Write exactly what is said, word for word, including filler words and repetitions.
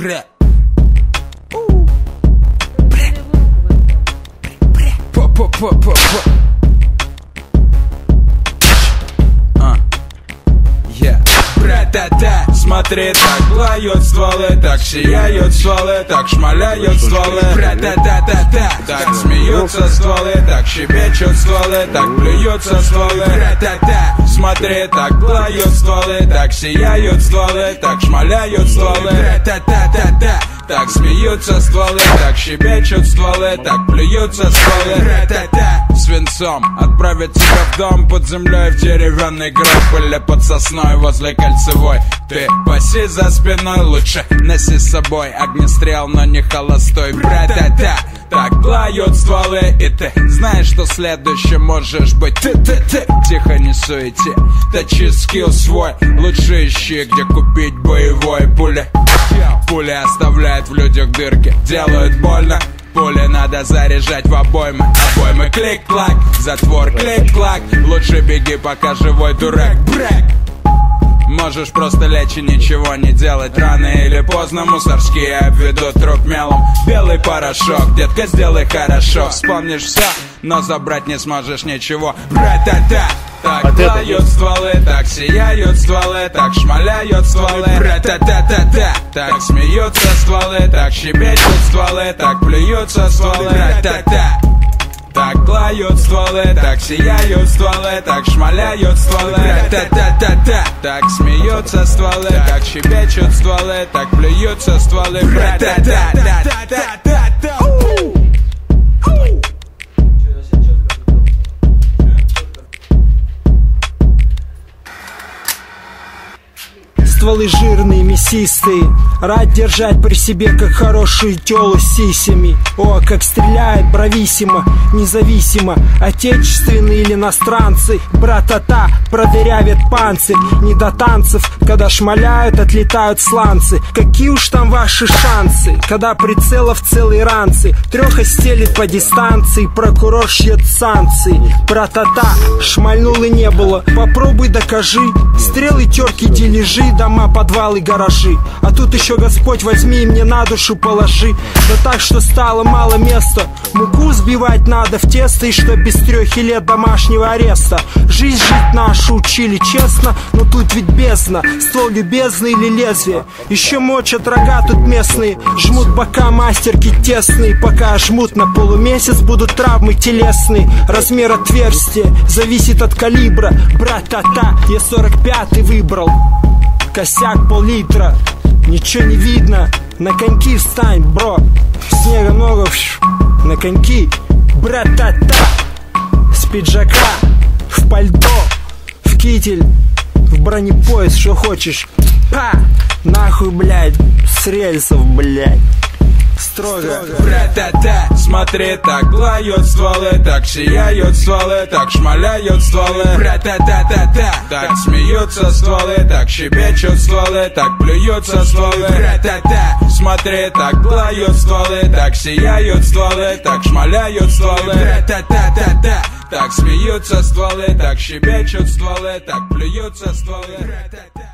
Бре. Бре. Бре. По-по-по-по-по. А. Yeah. Бра-та-та. Смотри, так лают стволы, так сияют стволы, так шмаляют стволы. Бра-та-та-та-та. Так смеются стволы, так щебечут стволы, так плюются стволы. Бра-та-та. Смотри, так лают стволы, так сияют стволы, так шмаляют стволы. Бра-та-та-та-та. Так смеются стволы, так щебечут стволы, так плюются стволы. Ра-та-та. Свинцом отправить тебя в дом под землей, в деревянный гроб или под сосной возле кольцевой. Ты паси за спиной, лучше носи с собой огнестрел, но не холостой. Бра-та-та. Так лают стволы, и ты знаешь, что следующим можешь быть ты-ты-ты. Тихо, не суети, точи скилл свой, лучше ищи, где купить боевой. Пули, пули оставляют в людях дырки, делают больно. Пули надо заряжать в обоймы. Обоймы клик-клак, затвор клик-клак. Лучше беги, пока живой, дурак. Брэк. Можешь просто лечь и ничего не делать. Рано или поздно мусорские обведут труп мелом. Белый порошок, детка, сделай хорошо. Вспомнишь все, но забрать не сможешь ничего. Бра-та-та. Так лают стволы, так сияют стволы, так шмаляют стволы. Бра-та-та-та-та. Так смеются стволы, так щебечут стволы, так плюются стволы. Бра-та-та. Так лают стволы, так сияют стволы, так шмаляют стволы. Бра-та-та-та-та. Так смеются стволы, так щебечут стволы, так плюются стволы. Бра-та-та-та-та-та-та. Стволы жирные, мясистые, рад держать при себе, как хорошую тёлу с сисями. О, как стреляет брависсимо, независимо, отечественные или иностранцы. Бра-та-та, продырявят панцирь, не до танцев, когда шмаляют, отлетают сланцы. Какие уж там ваши шансы, когда прицелов целые ранцы. Трёха стелит по дистанции, прокурор шьет санкции. Бра-та-та, шмальнул и не было, попробуй докажи. Стрелы, терки, дележи, дома, подвалы, гаражи. А тут еще Господь возьми и мне на душу положи. Да так, что стало мало места. Муку сбивать надо в тесто, и что без трёхи лет домашнего ареста. Жизнь жить нашу учили честно, но тут ведь бездна. Ствол любезный или лезвие. Еще мочат рога тут местные, жмут бока мастерки тесные. Пока жмут на полумесяц, будут травмы телесные. Размер отверстия зависит от калибра. Бра-та-та, я сорок пятый выбрал. Косяк пол-литра, ничего не видно. На коньки встань, бро. Снега много, на коньки. Бра-та-та. С пиджака, в пальто, в китель, в бронепояс, что хочешь. Па! Нахуй, блядь, с рельсов, блядь. Строго. Бра-та-та. Смотри, так лают стволы, так сияют стволы, так шмаляют стволы. Бра-та-та-та-та. Так смеются стволы, так щебечут стволы, так плюются стволы. Бра-та-та. Смотри, так лают стволы, так сияют стволы, так шмаляют стволы. Бра-та-та-та-та. Так смеются стволы, так щебечут стволы, так плюются стволы. Бра-та-та.